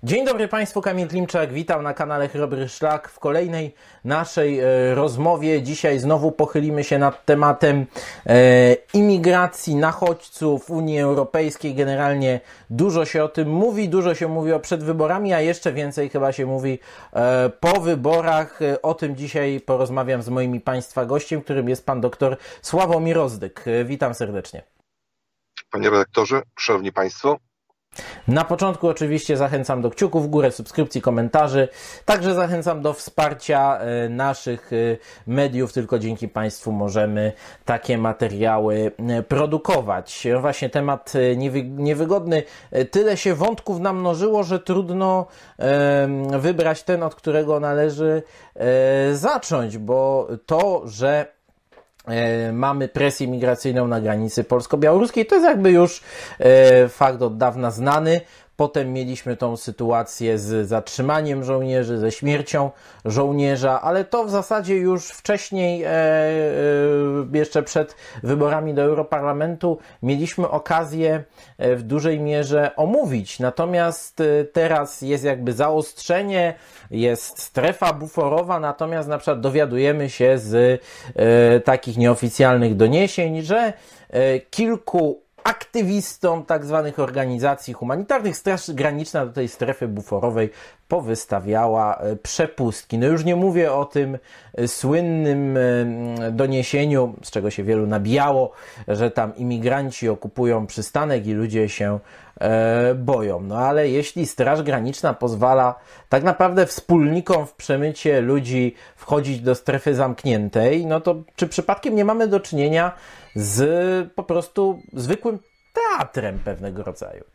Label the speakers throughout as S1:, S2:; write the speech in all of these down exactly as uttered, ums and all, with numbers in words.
S1: Dzień dobry Państwu, Kamil Klimczak, witam na kanale Chrobry Szlak w kolejnej naszej e, rozmowie. Dzisiaj znowu pochylimy się nad tematem e, imigracji, nachodźców Unii Europejskiej. Generalnie dużo się o tym mówi, dużo się mówi o przed wyborami, a jeszcze więcej chyba się mówi e, po wyborach. E, o tym dzisiaj porozmawiam z moim Państwa gościem, którym jest Pan doktor Sławomir Rozdyk. E, witam serdecznie.
S2: Panie redaktorze, szanowni Państwo.
S1: Na początku oczywiście zachęcam do kciuków w górę, subskrypcji, komentarzy. Także zachęcam do wsparcia naszych mediów. Tylko dzięki Państwu możemy takie materiały produkować. Właśnie temat niewy, niewygodny. Tyle się wątków namnożyło, że trudno wybrać ten, od którego należy zacząć, bo to, że mamy presję migracyjną na granicy polsko-białoruskiej, to jest jakby już fakt od dawna znany. Potem mieliśmy tą sytuację z zatrzymaniem żołnierzy, ze śmiercią żołnierza, ale to w zasadzie już wcześniej, e, e, jeszcze przed wyborami do Europarlamentu, mieliśmy okazję w dużej mierze omówić. Natomiast teraz jest jakby zaostrzenie, jest strefa buforowa, natomiast na przykład dowiadujemy się z e, takich nieoficjalnych doniesień, że e, kilku aktywistom tak zwanych organizacji humanitarnych Straż Graniczna do tej strefy buforowej powystawiała przepustki. No już nie mówię o tym słynnym doniesieniu, z czego się wielu nabijało, że tam imigranci okupują przystanek i ludzie się e, boją. No ale jeśli Straż Graniczna pozwala tak naprawdę wspólnikom w przemycie ludzi wchodzić do strefy zamkniętej, no to czy przypadkiem nie mamy do czynienia z po prostu zwykłym teatrem pewnego rodzaju?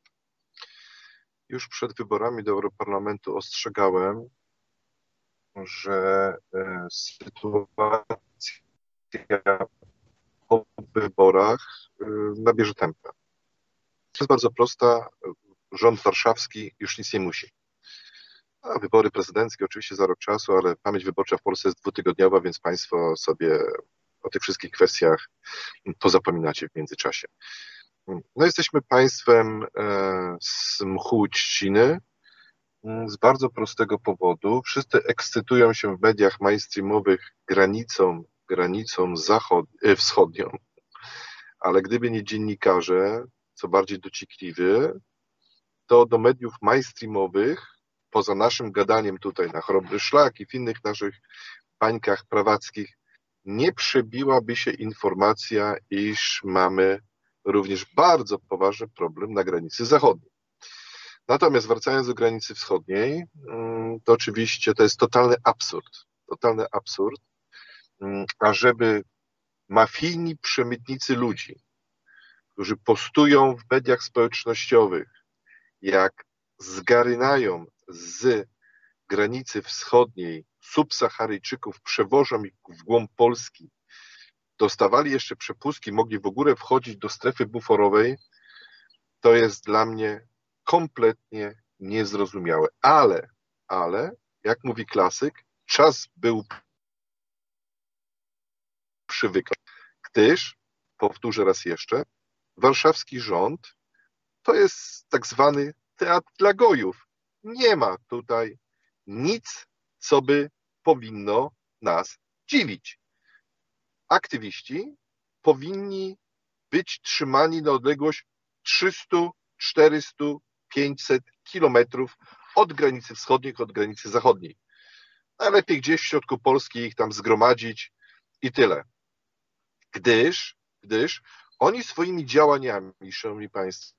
S2: Już przed wyborami do Europarlamentu ostrzegałem, że sytuacja po wyborach nabierze tempa. To jest bardzo prosta. Rząd warszawski już nic nie musi. A wybory prezydenckie oczywiście za rok czasu, ale pamięć wyborcza w Polsce jest dwutygodniowa, więc Państwo sobie o tych wszystkich kwestiach pozapominacie w międzyczasie. No, jesteśmy państwem z mchu Trzciny z bardzo prostego powodu. Wszyscy ekscytują się w mediach mainstreamowych granicą, granicą zachod, wschodnią, ale gdyby nie dziennikarze, co bardziej dociekliwy, to do mediów mainstreamowych, poza naszym gadaniem tutaj na Chrobry Szlak i w innych naszych bańkach prawackich, nie przebiłaby się informacja, iż mamy również bardzo poważny problem na granicy zachodniej. Natomiast wracając do granicy wschodniej, to oczywiście to jest totalny absurd. Totalny absurd, ażeby mafijni przemytnicy ludzi, którzy postują w mediach społecznościowych, jak zgarynają z granicy wschodniej subsaharyjczyków, przewożą ich w głąb Polski, dostawali jeszcze przepustki, mogli w ogóle wchodzić do strefy buforowej, to jest dla mnie kompletnie niezrozumiałe. Ale, ale, jak mówi klasyk, czas był przywykły, gdyż, powtórzę raz jeszcze, warszawski rząd to jest tak zwany teatr dla gojów. Nie ma tutaj nic, co by powinno nas dziwić. Aktywiści powinni być trzymani na odległość trzysta, czterysta, pięćset kilometrów od granicy wschodniej, od granicy zachodniej. Najlepiej gdzieś w środku Polski ich tam zgromadzić i tyle. Gdyż, gdyż oni swoimi działaniami, szanowni państwo,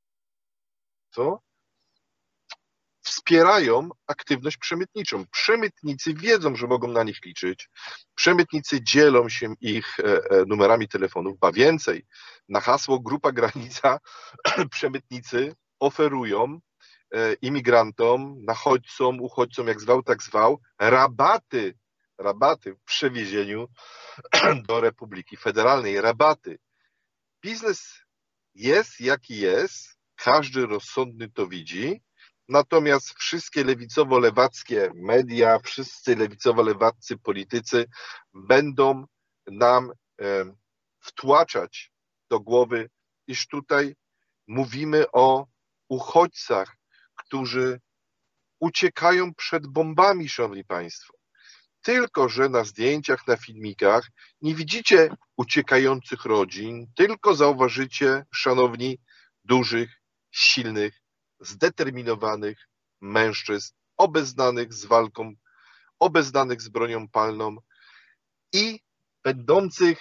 S2: wspierają aktywność przemytniczą. Przemytnicy wiedzą, że mogą na nich liczyć. Przemytnicy dzielą się ich numerami telefonów, ba więcej. Na hasło Grupa Granica przemytnicy oferują imigrantom, nachodźcom, uchodźcom, jak zwał, tak zwał, rabaty, rabaty w przewiezieniu do Republiki Federalnej, rabaty. Biznes jest jaki jest, każdy rozsądny to widzi. Natomiast wszystkie lewicowo-lewackie media, wszyscy lewicowo-lewaccy politycy będą nam e, wtłaczać do głowy, iż tutaj mówimy o uchodźcach, którzy uciekają przed bombami, szanowni państwo. Tylko że na zdjęciach, na filmikach nie widzicie uciekających rodzin, tylko zauważycie, szanowni, dużych, silnych, zdeterminowanych mężczyzn, obeznanych z walką, obeznanych z bronią palną i będących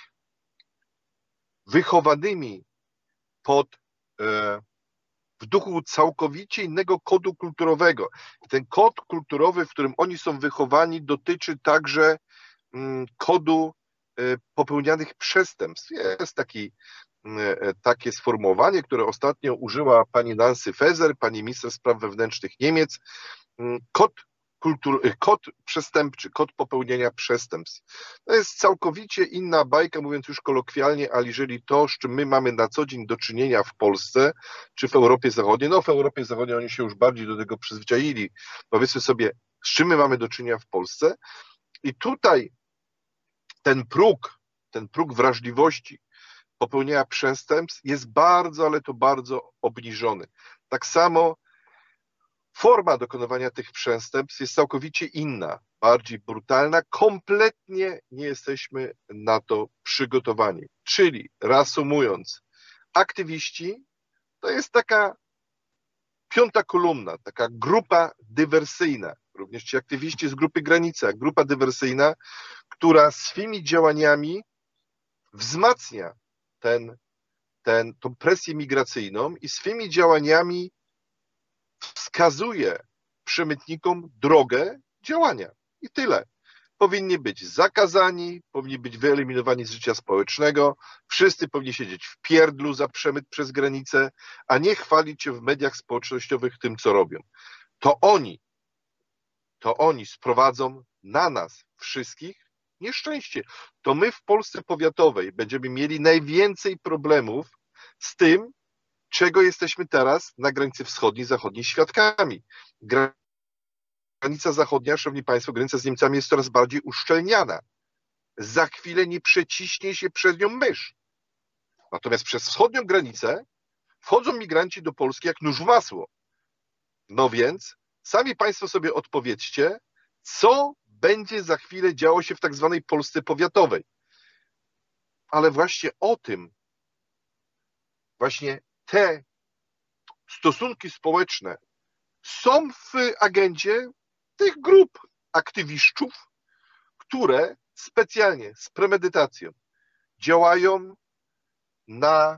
S2: wychowanymi pod, e, w duchu całkowicie innego kodu kulturowego. Ten kod kulturowy, w którym oni są wychowani, dotyczy także mm, kodu e, popełnianych przestępstw. Jest taki, e, takie sformułowanie, które ostatnio użyła pani Nancy Faeser, pani minister spraw wewnętrznych Niemiec. Mm, kod Kultur, kod przestępczy, kod popełnienia przestępstw. To jest całkowicie inna bajka, mówiąc już kolokwialnie, aniżeli to, z czym my mamy na co dzień do czynienia w Polsce, czy w Europie Zachodniej. No w Europie Zachodniej oni się już bardziej do tego przyzwyczaili. Powiedzmy sobie, z czym my mamy do czynienia w Polsce. I tutaj ten próg, ten próg wrażliwości popełnienia przestępstw jest bardzo, ale to bardzo obniżony. Tak samo forma dokonywania tych przestępstw jest całkowicie inna, bardziej brutalna. Kompletnie nie jesteśmy na to przygotowani. Czyli, reasumując, aktywiści to jest taka piąta kolumna, taka grupa dywersyjna, również ci aktywiści z grupy Granica, grupa dywersyjna, która swymi działaniami wzmacnia ten, ten, tą presję migracyjną i swymi działaniami wskazuje przemytnikom drogę działania. I tyle. Powinni być zakazani, powinni być wyeliminowani z życia społecznego, wszyscy powinni siedzieć w pierdlu za przemyt przez granicę, a nie chwalić się w mediach społecznościowych tym, co robią. To oni, to oni sprowadzą na nas wszystkich nieszczęście. To my w Polsce powiatowej będziemy mieli najwięcej problemów z tym, czego jesteśmy teraz na granicy wschodniej, zachodniej świadkami. Granica zachodnia, szanowni państwo, granica z Niemcami jest coraz bardziej uszczelniana. Za chwilę nie przeciśnie się przez nią mysz. Natomiast przez wschodnią granicę wchodzą migranci do Polski jak nóż w masło. No więc sami państwo sobie odpowiedzcie, co będzie za chwilę działo się w tak zwanej Polsce powiatowej. Ale właśnie o tym, właśnie te stosunki społeczne są w agendzie tych grup aktywistów, które specjalnie, z premedytacją działają na,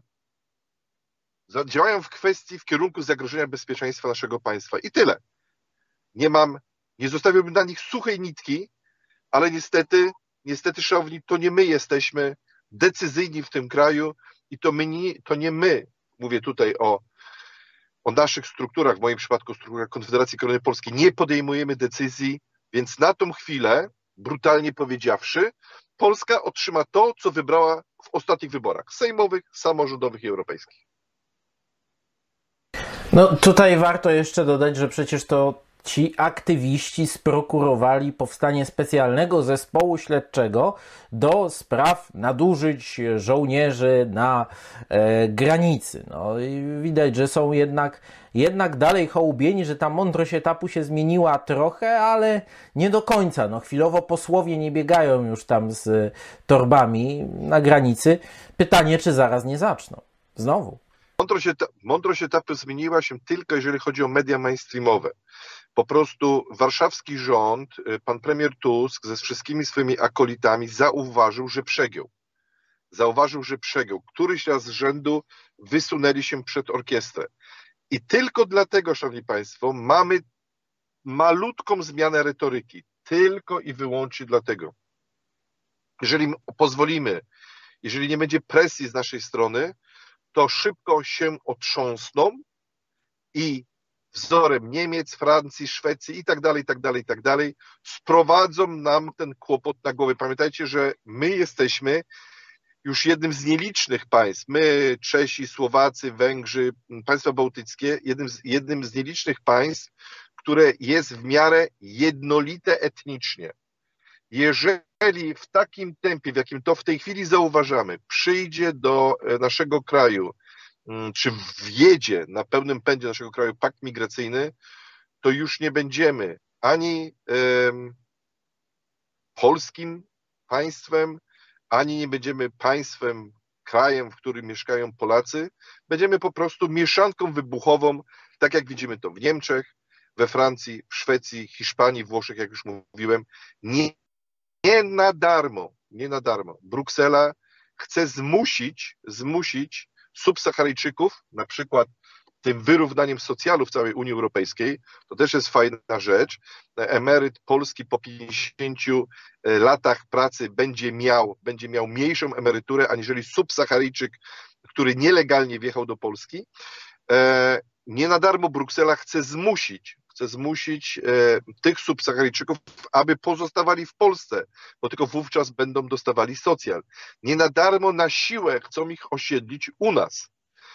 S2: działają w kwestii, w kierunku zagrożenia bezpieczeństwa naszego państwa. I tyle. Nie mam, nie zostawiłbym dla nich suchej nitki, ale niestety, niestety, szanowni, to nie my jesteśmy decyzyjni w tym kraju i to, my nie, to nie my, mówię tutaj o, o naszych strukturach, w moim przypadku strukturach Konfederacji Korony Polskiej, nie podejmujemy decyzji, więc na tą chwilę, brutalnie powiedziawszy, Polska otrzyma to, co wybrała w ostatnich wyborach sejmowych, samorządowych i europejskich.
S1: No tutaj warto jeszcze dodać, że przecież to ci aktywiści sprokurowali powstanie specjalnego zespołu śledczego do spraw nadużyć żołnierzy na e, granicy. No i widać, że są jednak, jednak dalej hołubieni, że ta mądrość etapu się zmieniła trochę, ale nie do końca. No chwilowo posłowie nie biegają już tam z torbami na granicy. Pytanie, czy zaraz nie zaczną. Znowu.
S2: Mądrość, eta- mądrość etapu zmieniła się tylko, jeżeli chodzi o media mainstreamowe. Po prostu warszawski rząd, pan premier Tusk ze wszystkimi swoimi akolitami zauważył, że przegiął. Zauważył, że przegiął. Któryś raz z rzędu wysunęli się przed orkiestrę. I tylko dlatego, szanowni państwo, mamy malutką zmianę retoryki. Tylko i wyłącznie dlatego. Jeżeli pozwolimy, jeżeli nie będzie presji z naszej strony, to szybko się otrząsną i wzorem Niemiec, Francji, Szwecji i tak dalej, i tak dalej, i tak dalej, sprowadzą nam ten kłopot na głowę. Pamiętajcie, że my jesteśmy już jednym z nielicznych państw, my, Czesi, Słowacy, Węgrzy, państwa bałtyckie, jednym z, jednym z nielicznych państw, które jest w miarę jednolite etnicznie. Jeżeli w takim tempie, w jakim to w tej chwili zauważamy, przyjdzie do naszego kraju czy wjedzie na pełnym pędzie naszego kraju pakt migracyjny, to już nie będziemy ani um, polskim państwem, ani nie będziemy państwem, krajem, w którym mieszkają Polacy. Będziemy po prostu mieszanką wybuchową, tak jak widzimy to w Niemczech, we Francji, w Szwecji, Hiszpanii, Włoszech, jak już mówiłem. Nie, nie na darmo, nie na darmo. Bruksela chce zmusić, zmusić subsaharyjczyków, na przykład tym wyrównaniem socjalu w całej Unii Europejskiej, to też jest fajna rzecz. Emeryt polski po pięćdziesięciu latach pracy będzie miał, będzie miał mniejszą emeryturę aniżeli subsaharyjczyk, który nielegalnie wjechał do Polski. Nie na darmo Bruksela chce zmusić, chce zmusić tych subsaharyjczyków, aby pozostawali w Polsce, bo tylko wówczas będą dostawali socjal. Nie na darmo na siłę chcą ich osiedlić u nas.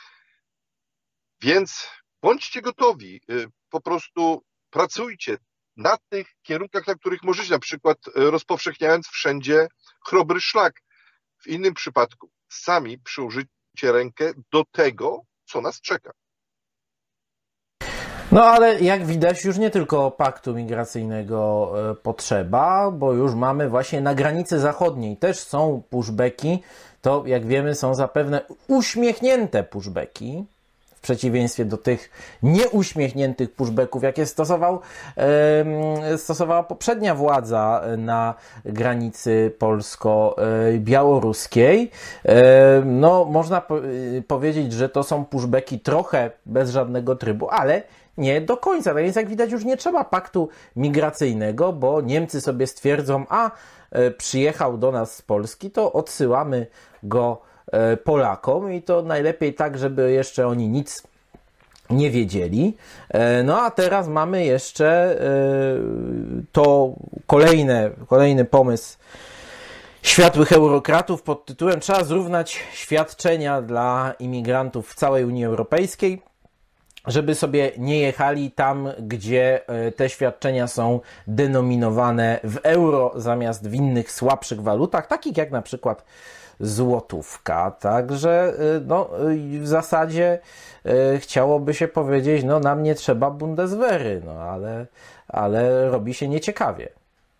S2: Więc bądźcie gotowi, po prostu pracujcie na tych kierunkach, na których możecie, na przykład rozpowszechniając wszędzie chrobry szlak. W innym przypadku sami przyłożycie rękę do tego, co nas czeka.
S1: No ale jak widać już nie tylko paktu migracyjnego potrzeba, bo już mamy właśnie na granicy zachodniej też są pushbacki. To jak wiemy są zapewne uśmiechnięte pushbacki. W przeciwieństwie do tych nieuśmiechniętych pushbacków, jakie stosował, e, stosowała poprzednia władza na granicy polsko-białoruskiej. E, no, można po, powiedzieć, że to są pushbacki trochę bez żadnego trybu, ale nie do końca. Tak więc jak widać już nie trzeba paktu migracyjnego, bo Niemcy sobie stwierdzą, a e, przyjechał do nas z Polski, to odsyłamy go Polakom i to najlepiej tak, żeby jeszcze oni nic nie wiedzieli. No a teraz mamy jeszcze to kolejne, kolejny pomysł światłych eurokratów pod tytułem trzeba zrównać świadczenia dla imigrantów w całej Unii Europejskiej, żeby sobie nie jechali tam, gdzie te świadczenia są denominowane w euro zamiast w innych słabszych walutach, takich jak na przykład złotówka. Także no, w zasadzie e, chciałoby się powiedzieć, no nam nie trzeba Bundeswehry, no ale, ale robi się nieciekawie.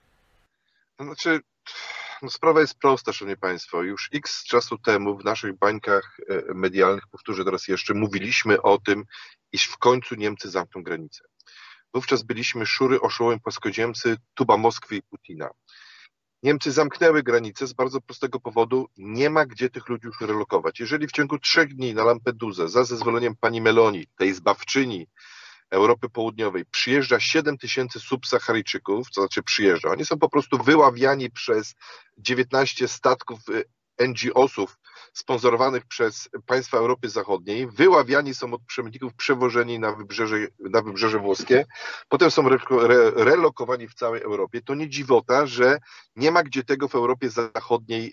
S2: Znaczy, no, sprawa jest prosta, szanowni państwo. Już x czasu temu w naszych bańkach medialnych, powtórzę teraz jeszcze, mówiliśmy o tym, iż w końcu Niemcy zamkną granicę. Wówczas byliśmy szury, oszołomi płaskoziemcy, tuba Moskwy i Putina. Niemcy zamknęły granice z bardzo prostego powodu, nie ma gdzie tych ludzi już relokować. Jeżeli w ciągu trzech dni na Lampedusę, za zezwoleniem pani Meloni, tej zbawczyni Europy Południowej, przyjeżdża siedem tysięcy subsaharyjczyków, to znaczy przyjeżdża, oni są po prostu wyławiani przez dziewiętnaście statków N G O sów sponsorowanych przez państwa Europy Zachodniej, wyławiani są od przemytników, przewożeni na wybrzeże, na wybrzeże włoskie, potem są re, re, relokowani w całej Europie. To nie dziwota, że nie ma gdzie tego w Europie Zachodniej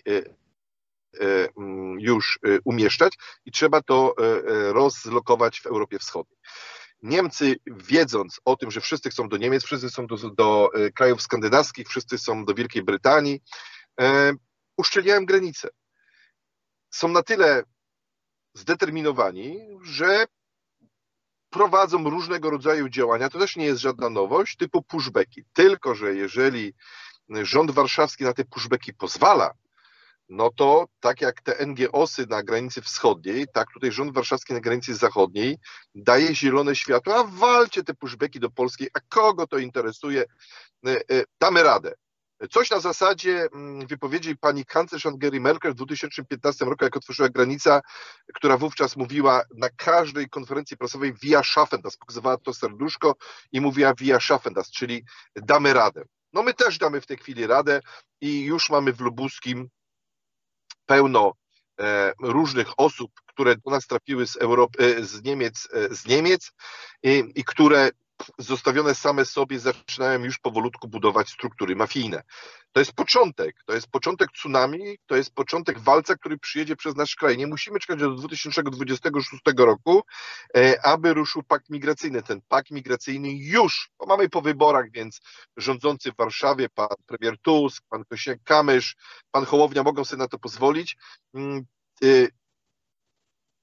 S2: już umieszczać i trzeba to rozlokować w Europie Wschodniej. Niemcy, wiedząc o tym, że wszyscy chcą do Niemiec, wszyscy są do, do krajów skandynawskich, wszyscy są do Wielkiej Brytanii, uszczelniają granice. Są na tyle zdeterminowani, że prowadzą różnego rodzaju działania. To też nie jest żadna nowość, typu pushbacki. Tylko że jeżeli rząd warszawski na te pushbacki pozwala, no to tak jak te N G O sy na granicy wschodniej, tak tutaj rząd warszawski na granicy zachodniej daje zielone światło, a walcie te pushbacki do Polski, a kogo to interesuje, damy radę. Coś na zasadzie wypowiedzi pani kanclerz Angeli Merkel w dwa tysiące piętnastym roku, jak otworzyła granica, która wówczas mówiła na każdej konferencji prasowej via schaffen das, pokazywała to serduszko i mówiła via schaffen das, czyli damy radę. No my też damy w tej chwili radę i już mamy w Lubuskim pełno e, różnych osób, które do nas trafiły z Europy, z Niemiec, z Niemiec i, i które zostawione same sobie zaczynają już powolutku budować struktury mafijne. To jest początek, to jest początek tsunami, to jest początek walca, który przyjedzie przez nasz kraj. Nie musimy czekać do dwa tysiące dwudziestego szóstego roku, aby ruszył pakt migracyjny. Ten pakt migracyjny już, bo mamy po wyborach, więc rządzący w Warszawie, pan premier Tusk, pan Kosiniak-Kamysz, pan Hołownia mogą sobie na to pozwolić.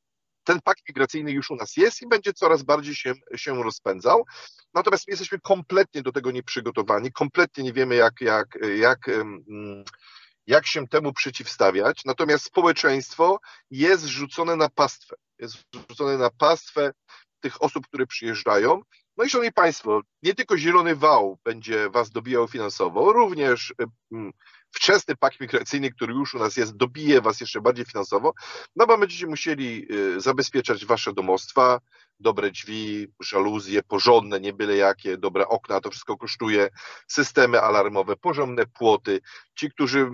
S2: ten pakt migracyjny już u nas jest i będzie coraz bardziej się, się rozpędzał. Natomiast my jesteśmy kompletnie do tego nieprzygotowani, kompletnie nie wiemy, jak, jak, jak, jak się temu przeciwstawiać. Natomiast społeczeństwo jest rzucone na pastwę. Jest rzucone na pastwę tych osób, które przyjeżdżają. No i szanowni państwo, nie tylko zielony wał będzie was dobijał finansowo, również wczesny pakt migracyjny, który już u nas jest, dobije was jeszcze bardziej finansowo, no bo będziecie musieli zabezpieczać wasze domostwa, dobre drzwi, żaluzje, porządne, nie byle jakie, dobre okna, to wszystko kosztuje, systemy alarmowe, porządne płoty. Ci, którzy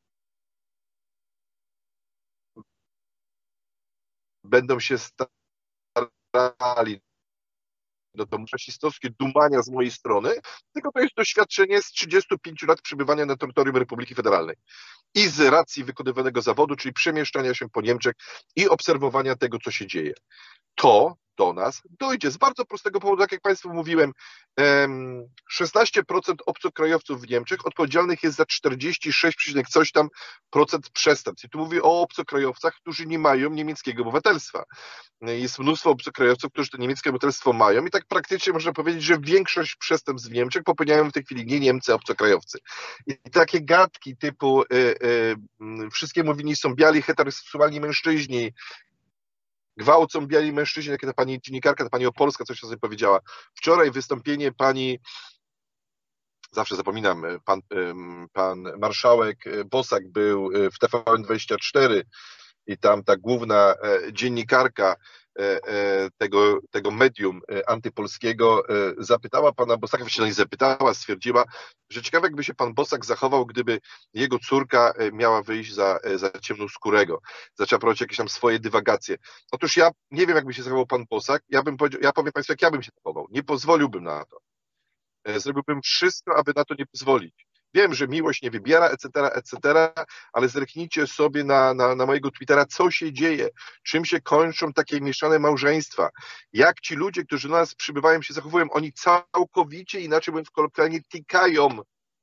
S2: będą się starali, no to rasistowskie dumania z mojej strony, tylko to jest doświadczenie z trzydziestu pięciu lat przebywania na terytorium Republiki Federalnej i z racji wykonywanego zawodu, czyli przemieszczania się po Niemczech i obserwowania tego, co się dzieje. To do nas dojdzie z bardzo prostego powodu, tak jak Państwu mówiłem, szesnaście procent obcokrajowców w Niemczech odpowiedzialnych jest za czterdzieści sześć coś tam procent przestępstw. I tu mówię o obcokrajowcach, którzy nie mają niemieckiego obywatelstwa. Jest mnóstwo obcokrajowców, którzy to niemieckie obywatelstwo mają i tak praktycznie można powiedzieć, że większość przestępstw w Niemczech popełniają w tej chwili nie Niemcy, a obcokrajowcy. I takie gadki typu y, y, wszystkiemu winni są biali, heteroseksualni mężczyźni, gwałcą biali mężczyźni, jak ta pani dziennikarka, ta pani Opolska coś o sobie powiedziała. Wczoraj wystąpienie pani, zawsze zapominam, pan, pan marszałek Bosak był w T V N dwadzieścia cztery i tam ta główna dziennikarka tego, tego medium antypolskiego zapytała pana Bosaka, właściwie nie zapytała, stwierdziła, że ciekawe jakby się pan Bosak zachował, gdyby jego córka miała wyjść za, za ciemnoskórego. Zaczęła prowadzić jakieś tam swoje dywagacje. Otóż ja nie wiem, jakby się zachował pan Bosak, ja bym powiedział, ja powiem państwu, jak ja bym się zachował. Nie pozwoliłbym na to. Zrobiłbym wszystko, aby na to nie pozwolić. Wiem, że miłość nie wybiera, et cetera, et cetera, ale zerknijcie sobie na, na, na mojego Twittera, co się dzieje, czym się kończą takie mieszane małżeństwa, jak ci ludzie, którzy do nas przybywają, się zachowują, oni całkowicie, inaczej mówiąc kolokwialnie, tikają.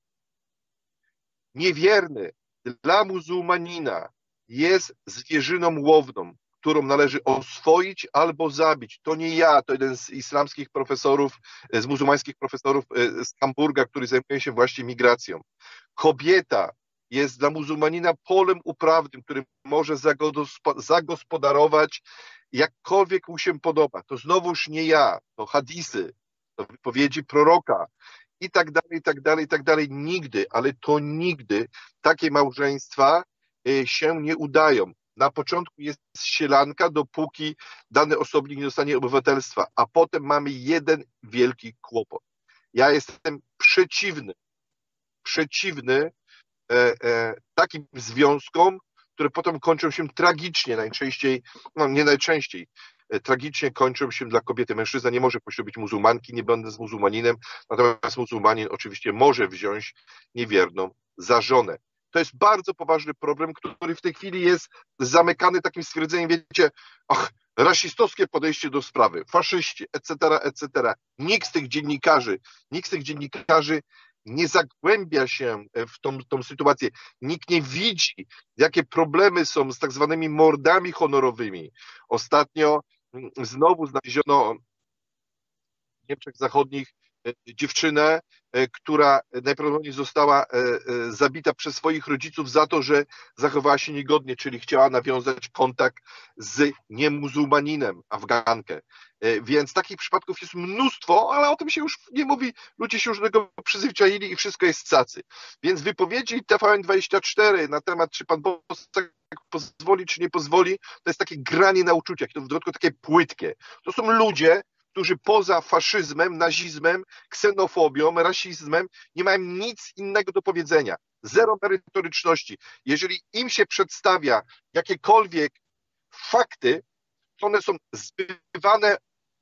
S2: Niewierny dla muzułmanina jest zwierzyną łowną, którą należy oswoić albo zabić. To nie ja, to jeden z islamskich profesorów, z muzułmańskich profesorów z Hamburga, który zajmuje się właśnie migracją. Kobieta jest dla muzułmanina polem uprawnym, którym może zagospodarować jakkolwiek mu się podoba. To znowuż nie ja, to hadisy, to wypowiedzi proroka i tak dalej, i tak dalej, i tak dalej. Nigdy, ale to nigdy takie małżeństwa się nie udają. Na początku jest sielanka, dopóki dany osobnik nie dostanie obywatelstwa, a potem mamy jeden wielki kłopot. Ja jestem przeciwny, przeciwny e, e, takim związkom, które potem kończą się tragicznie, najczęściej, no nie najczęściej, e, tragicznie kończą się dla kobiety. Mężczyzna nie może poślubić muzułmanki, nie będąc muzułmaninem, natomiast muzułmanin oczywiście może wziąć niewierną za żonę. To jest bardzo poważny problem, który w tej chwili jest zamykany takim stwierdzeniem, wiecie, ach, rasistowskie podejście do sprawy, faszyści, et cetera, et cetera. Nikt z tych dziennikarzy, nikt z tych dziennikarzy nie zagłębia się w tą, tą sytuację. Nikt nie widzi, jakie problemy są z tak zwanymi mordami honorowymi. Ostatnio znowu znaleziono w Niemczech Zachodnich dziewczynę, która najprawdopodobniej została zabita przez swoich rodziców za to, że zachowała się niegodnie, czyli chciała nawiązać kontakt z niemuzułmaninem, Afgankę. Więc takich przypadków jest mnóstwo, ale o tym się już nie mówi. Ludzie się już do tego przyzwyczaili i wszystko jest cacy. Więc wypowiedzi T V N dwadzieścia cztery na temat, czy pan Bosak pozwoli, czy nie pozwoli, to jest takie granie na uczuciach, to w dodatku takie płytkie. To są ludzie, którzy poza faszyzmem, nazizmem, ksenofobią, rasizmem nie mają nic innego do powiedzenia. Zero merytoryczności. Jeżeli im się przedstawia jakiekolwiek fakty, to one są zbywane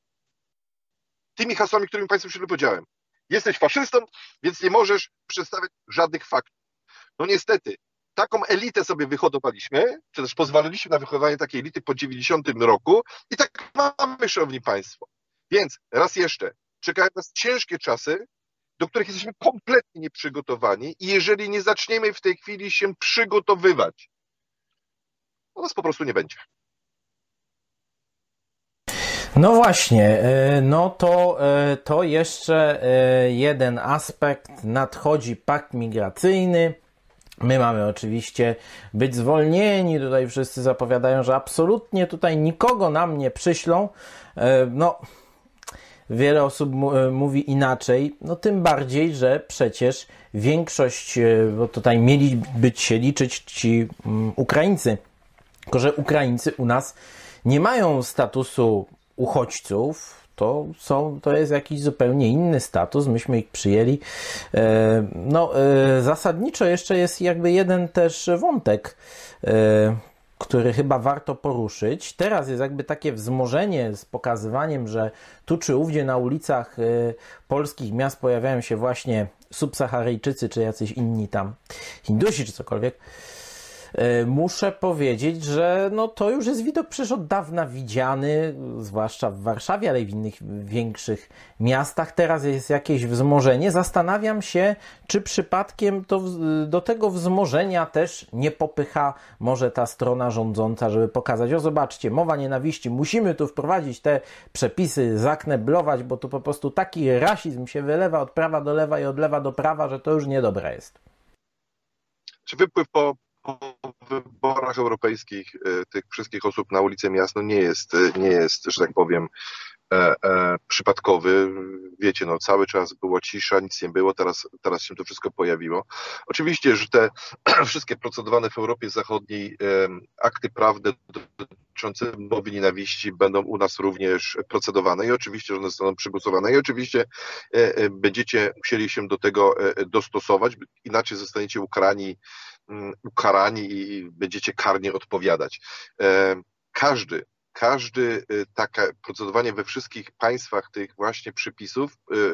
S2: tymi hasłami, którymi Państwu się powiedziałem. Jesteś faszystą, więc nie możesz przedstawiać żadnych faktów. No niestety, taką elitę sobie wyhodowaliśmy, czy też pozwoliliśmy na wychowanie takiej elity po dziewięćdziesiątym roku i tak mamy, szanowni Państwo. Więc raz jeszcze, czekają nas ciężkie czasy, do których jesteśmy kompletnie nieprzygotowani i jeżeli nie zaczniemy w tej chwili się przygotowywać, to nas po prostu nie będzie.
S1: No właśnie, no to, to jeszcze jeden aspekt. Nadchodzi pakt migracyjny. My mamy oczywiście być zwolnieni. Tutaj wszyscy zapowiadają, że absolutnie tutaj nikogo nam nie przyślą. No, wiele osób mówi inaczej. No tym bardziej, że przecież większość, bo tutaj mieli być się liczyć ci Ukraińcy, tylko że Ukraińcy u nas nie mają statusu uchodźców, to są, to jest jakiś zupełnie inny status, myśmy ich przyjęli. No, zasadniczo jeszcze jest jakby jeden też wątek, który chyba warto poruszyć. Teraz jest jakby takie wzmożenie z pokazywaniem, że tu czy ówdzie na ulicach polskich miast pojawiają się właśnie subsaharyjczycy, czy jacyś inni tam Hindusi, czy cokolwiek. Muszę powiedzieć, że no to już jest widok przecież od dawna widziany, zwłaszcza w Warszawie, ale i w innych większych miastach. Teraz jest jakieś wzmożenie. Zastanawiam się, czy przypadkiem to do tego wzmożenia też nie popycha może ta strona rządząca, żeby pokazać, o zobaczcie, mowa nienawiści, musimy tu wprowadzić te przepisy, zakneblować, bo tu po prostu taki rasizm się wylewa od prawa do lewa i od lewa do prawa, że to już niedobre jest.
S2: Czy wypływ po po wyborach europejskich tych wszystkich osób na ulicę miast no nie jest, nie jest, że tak powiem, e, e, przypadkowy. Wiecie, no cały czas była cisza, nic nie było, teraz, teraz się to wszystko pojawiło. Oczywiście, że te wszystkie procedowane w Europie Zachodniej e, akty prawne dotyczące mowy nienawiści będą u nas również procedowane i oczywiście, że one zostaną przegłosowane i oczywiście e, e, będziecie musieli się do tego e, dostosować, inaczej zostaniecie ukarani ukarani i będziecie karnie odpowiadać. Każdy, każdy takie procedowanie we wszystkich państwach tych właśnie przepisów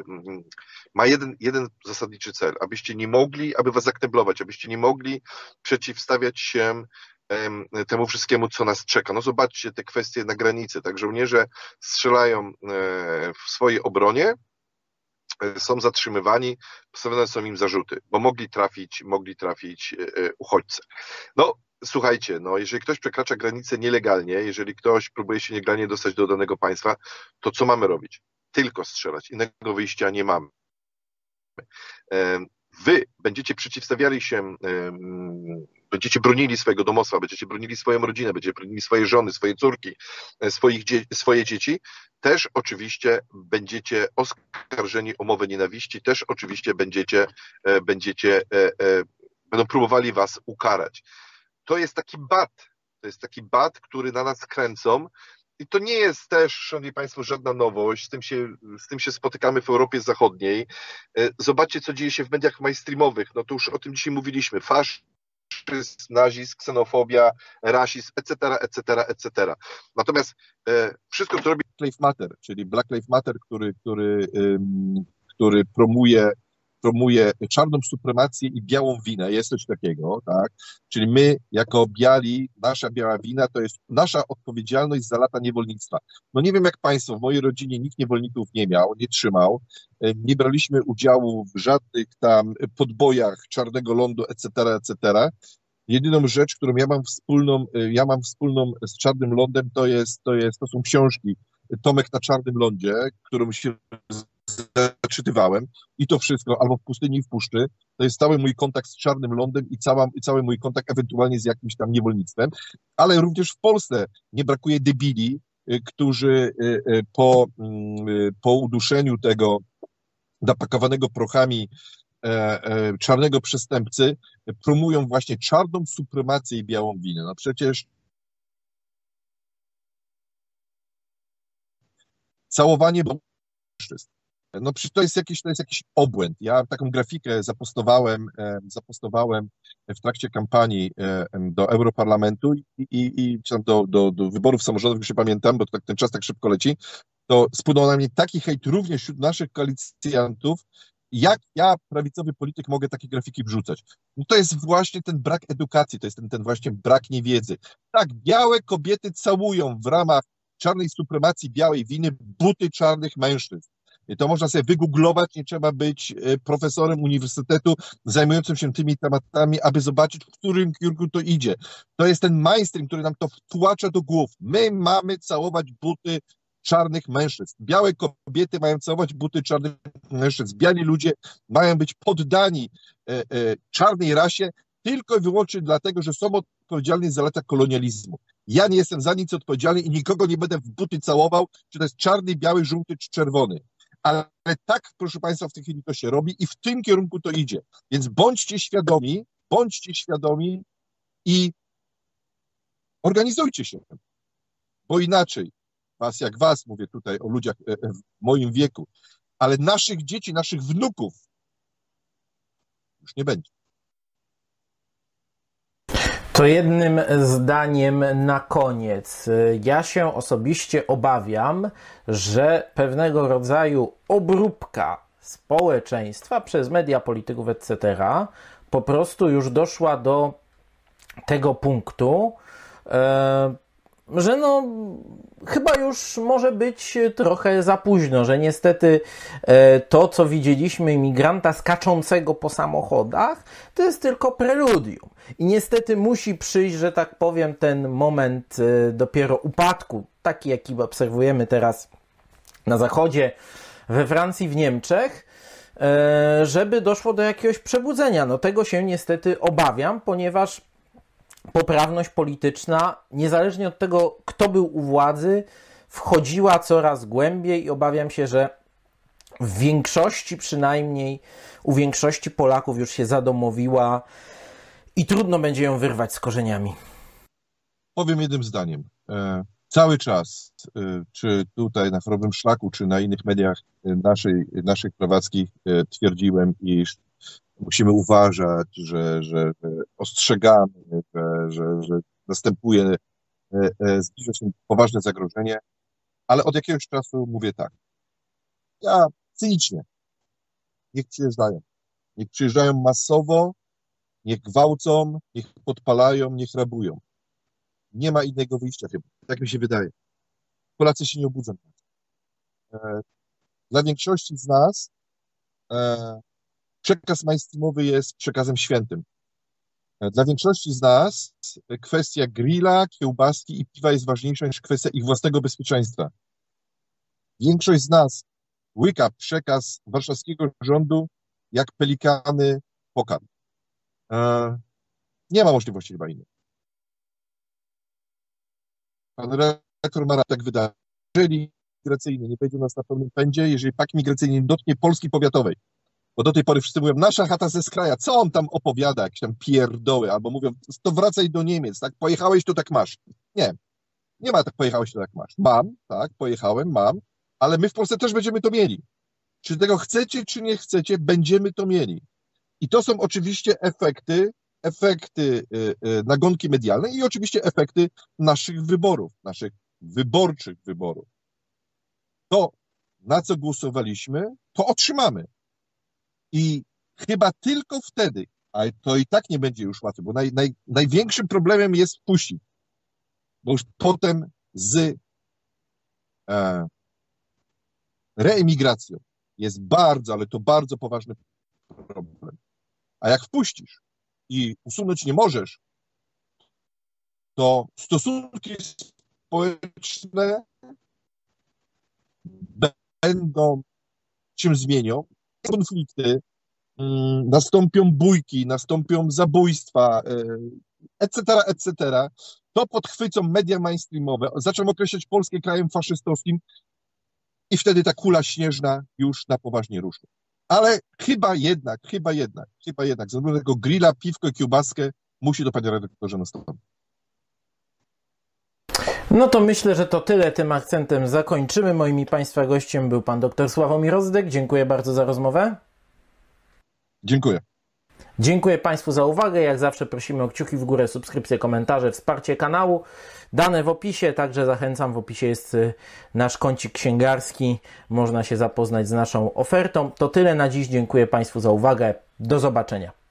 S2: ma jeden, jeden zasadniczy cel, abyście nie mogli, aby was zakneblować, abyście nie mogli przeciwstawiać się temu wszystkiemu, co nas czeka. No zobaczcie te kwestie na granicy, tak żołnierze strzelają w swojej obronie, są zatrzymywani, postawione są im zarzuty, bo mogli trafić, mogli trafić uchodźcę. No, słuchajcie, no, jeżeli ktoś przekracza granicę nielegalnie, jeżeli ktoś próbuje się nielegalnie dostać do danego państwa, to co mamy robić? Tylko strzelać. Innego wyjścia nie mamy. Wy będziecie przeciwstawiali się, będziecie bronili swojego domostwa, będziecie bronili swoją rodzinę, będziecie bronili swoje żony, swoje córki, swoich dzie- swoje dzieci, też oczywiście będziecie oskarżeni o mowę nienawiści, też oczywiście będziecie, będziecie, będą próbowali was ukarać. To jest taki bat, to jest taki bat, który na nas kręcą. I to nie jest też, szanowni państwo, żadna nowość, z tym się, z tym się spotykamy w Europie Zachodniej. Zobaczcie, co dzieje się w mediach mainstreamowych, no to już o tym dzisiaj mówiliśmy, faszyzm, nazizm, ksenofobia, rasizm, et cetera, et cetera, et cetera. Natomiast e, wszystko, co robi Black Lives Matter, czyli Black Lives Matter, który, który, ym, który promuje promuje czarną supremację i białą winę, jest coś takiego, tak? Czyli my, jako biali, nasza biała wina, to jest nasza odpowiedzialność za lata niewolnictwa. No nie wiem jak państwo, w mojej rodzinie nikt niewolników nie miał, nie trzymał, nie braliśmy udziału w żadnych tam podbojach czarnego lądu, et cetera, et cetera. Jedyną rzecz, którą ja mam wspólną, ja mam wspólną z czarnym lądem, to jest, to jest, to są książki Tomek na czarnym lądzie, którą się zaczytywałem i to wszystko, albo w pustyni i w puszczy, to jest cały mój kontakt z czarnym lądem i, cała, i cały mój kontakt ewentualnie z jakimś tam niewolnictwem, ale również w Polsce nie brakuje debili, którzy po, po uduszeniu tego napakowanego prochami czarnego przestępcy promują właśnie czarną supremację i białą winę. No przecież całowanie mężczyzn. No przecież to jest jakiś, to jest jakiś obłęd. Ja taką grafikę zapostowałem, zapostowałem w trakcie kampanii do Europarlamentu i, i, i czy tam do, do, do wyborów samorządowych, już się pamiętam, bo to tak, ten czas tak szybko leci, to spłynął na mnie taki hejt również wśród naszych koalicjantów, jak ja, prawicowy polityk, mogę takie grafiki wrzucać. No to jest właśnie ten brak edukacji, to jest ten, ten właśnie brak niewiedzy. Tak, białe kobiety całują w ramach czarnej supremacji białej winy buty czarnych mężczyzn. I to można sobie wygooglować, nie trzeba być profesorem uniwersytetu zajmującym się tymi tematami, aby zobaczyć, w którym kierunku to idzie. To jest ten mainstream, który nam to wtłacza do głów. My mamy całować buty
S3: czarnych mężczyzn. Białe kobiety mają całować buty czarnych mężczyzn. Biali ludzie mają być poddani e, e, czarnej rasie tylko i wyłącznie dlatego, że są odpowiedzialni za lata kolonializmu. Ja nie jestem za nic odpowiedzialny i nikogo nie będę w buty całował, czy to jest czarny, biały, żółty czy czerwony. Ale tak, proszę Państwa, w tej chwili to się robi i w tym kierunku to idzie. Więc bądźcie świadomi, bądźcie świadomi i organizujcie się. Bo inaczej, was jak was, mówię tutaj o ludziach w moim wieku, ale naszych dzieci, naszych wnuków już nie będzie.
S1: To jednym zdaniem na koniec. Ja się osobiście obawiam, że pewnego rodzaju obróbka społeczeństwa przez media, polityków, et cetera po prostu już doszła do tego punktu, że no chyba już może być trochę za późno, że niestety to, co widzieliśmy imigranta skaczącego po samochodach, to jest tylko preludium. I niestety musi przyjść, że tak powiem, ten moment dopiero upadku, taki jaki obserwujemy teraz na zachodzie, we Francji, w Niemczech, żeby doszło do jakiegoś przebudzenia. No tego się niestety obawiam, ponieważ poprawność polityczna, niezależnie od tego, kto był u władzy, wchodziła coraz głębiej i obawiam się, że w większości przynajmniej, u większości Polaków już się zadomowiła i trudno będzie ją wyrwać z korzeniami.
S3: Powiem jednym zdaniem. E, cały czas, e, czy tutaj na Chorobnym Szlaku, czy na innych mediach naszej, naszych prawackich e, twierdziłem, iż musimy uważać, że, że, że ostrzegamy, że, że, że następuje, zbliża się poważne zagrożenie, ale od jakiegoś czasu mówię tak. Ja cynicznie. Niech przyjeżdżają. Niech przyjeżdżają masowo, niech gwałcą, niech podpalają, niech rabują. Nie ma innego wyjścia chyba. Tak mi się wydaje. Polacy się nie obudzą. Dla większości z nas przekaz mainstreamowy jest przekazem świętym. Dla większości z nas kwestia grilla, kiełbaski i piwa jest ważniejsza niż kwestia ich własnego bezpieczeństwa. Większość z nas łyka przekaz warszawskiego rządu jak pelikany pokarm. Nie ma możliwości chyba innej. Pan redaktor Mara tak wydaje. Jeżeli migracyjny nie będzie u nas na pełnym pędzie, jeżeli pakt migracyjny nie dotknie Polski powiatowej, bo do tej pory wszyscy mówią, nasza chata ze skraja, co on tam opowiada, jakieś tam pierdoły, albo mówią, to wracaj do Niemiec, tak, pojechałeś, to tak masz. Nie, nie ma tak, pojechałeś, to tak masz. Mam, tak, pojechałem, mam, ale my w Polsce też będziemy to mieli. Czy tego chcecie, czy nie chcecie, będziemy to mieli. I to są oczywiście efekty, efekty yy, yy, nagonki medialnej i oczywiście efekty naszych wyborów, naszych wyborczych wyborów. To, na co głosowaliśmy, to otrzymamy. I chyba tylko wtedy, ale to i tak nie będzie już łatwe, bo naj, naj, największym problemem jest wpuścić, bo już potem z e, reemigracją jest bardzo, ale to bardzo poważny problem. A jak wpuścisz i usunąć nie możesz, to stosunki społeczne będą się zmienią, konflikty, nastąpią bójki, nastąpią zabójstwa, et cetera, et cetera. To podchwycą media mainstreamowe, zaczną określać Polskę krajem faszystowskim i wtedy ta kula śnieżna już na poważnie ruszy. Ale chyba jednak, chyba jednak, chyba jednak, ze względu na tego grilla, piwko i kiełbaskę musi do panie redaktorze nastąpić.
S1: No to myślę, że to tyle. Tym akcentem zakończymy. Moim i Państwa gościem był pan dr Sławomir Rozdek. Dziękuję bardzo za rozmowę.
S3: Dziękuję.
S1: Dziękuję Państwu za uwagę. Jak zawsze prosimy o kciuki w górę, subskrypcje, komentarze, wsparcie kanału. Dane w opisie, także zachęcam, w opisie jest nasz kącik księgarski. Można się zapoznać z naszą ofertą. To tyle na dziś. Dziękuję Państwu za uwagę. Do zobaczenia.